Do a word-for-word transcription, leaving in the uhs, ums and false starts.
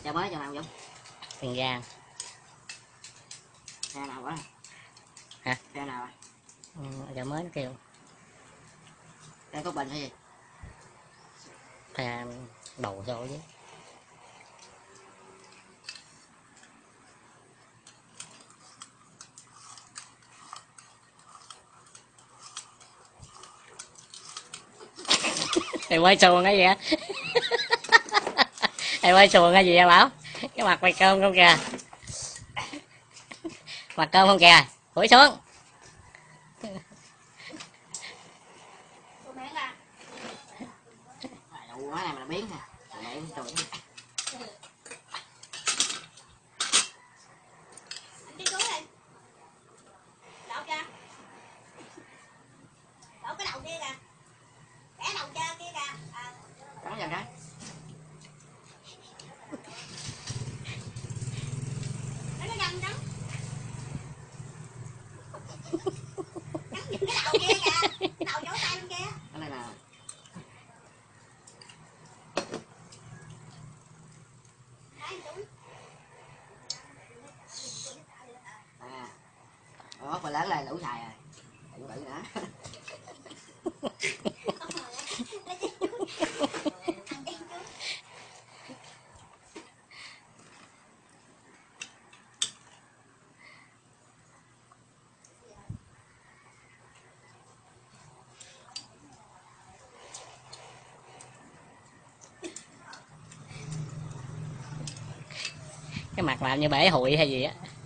chợ mới chợ nào Dũng? Tiền Giang. Xe nào quá? Hả? Xe nào? Ừ, chợ mới nó kêu. Xe có bình hay gì? Xe đầu xô chứ. Mày quay xuồng cái gì á? Mày quay xuồng cái gì vậy Bảo? Cái mặt mày cơm không kìa. Mặt cơm không kìa. Phủi xuống. Đậu quá này mà biến nè. Mẹ trời. Đi xuống đi. Đậu kìa. Đậu cái đầu kia kìa. Bẻ đầu trên kia kìa. À. Cắn vào cái. Nó cái găng trắng. Cắn vào cái đầu kia kìa. Đầu vỗ tay bên kia. Cái này là à, ủa phải lớn lên đủ xài rồi, đừng bự nữa. Cái mặt làm như bể hụi hay gì á.